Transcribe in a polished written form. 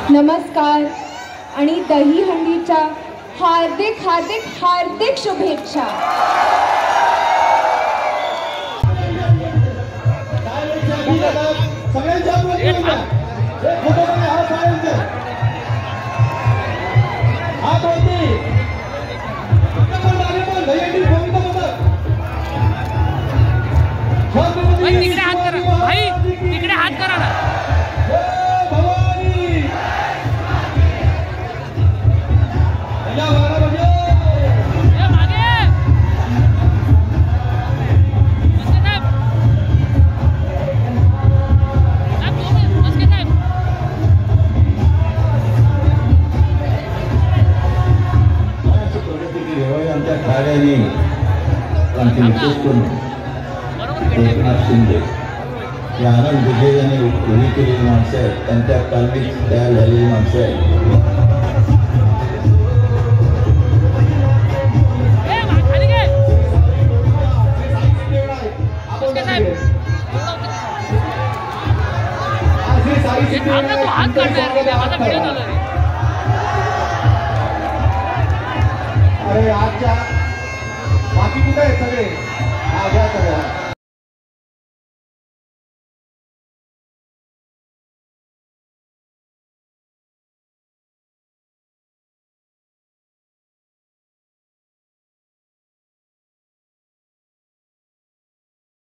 नमस्कार आणि दहीहंडीच्या हार्दिक हार्दिक हार्दिक शुभेच्छा। तिकडे हात करा भाई, तिकडे हात करा ना। एकनाथ शिंदे या आनंद विजय यांनी उभी केलेली माणसं आहेत, त्यांच्या तालमीत तयार झालेली माणसं आहेत। अरे आजच्या बाकी कुठे आहेत सगळे?